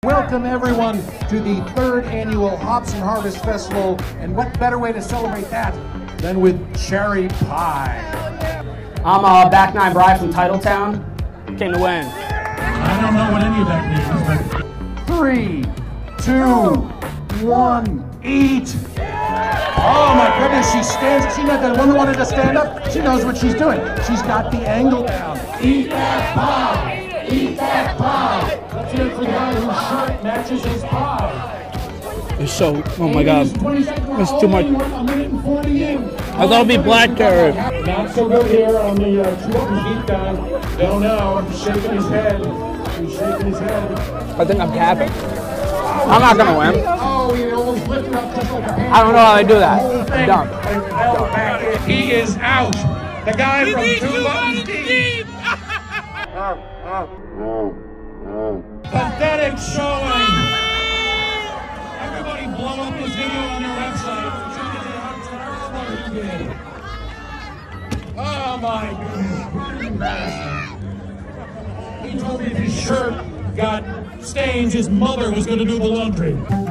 Welcome everyone to the 3rd annual Hops and Harvest Festival, and what better way to celebrate that than with cherry pie. I'm Back Nine Bri from Titletown. Came to win. I don't know what any of that means, but 3, 2, 1, eat! Oh my goodness, she stands, she's not the one who wanted to stand up. She knows what she's doing. She's got the angle down. Eat that pie! Eat that pie! Let's hear it for the guy whose shirt matches his pie. It's so, oh my god, it's too much. I thought it'd be black carrot. Not so good here on the deep down. Don't know, I'm shaking his head. He's shaking his head. I think I'm capping. I'm not gonna win. Oh, he almost lifted up just like a I don't know how they do that. I'm dumb. He is out. The guy from Two Buttons Deep. Pathetic showing. Everybody blow up this video on their website. Oh my goodness. He told me if his shirt got stains, his mother was going to do the laundry.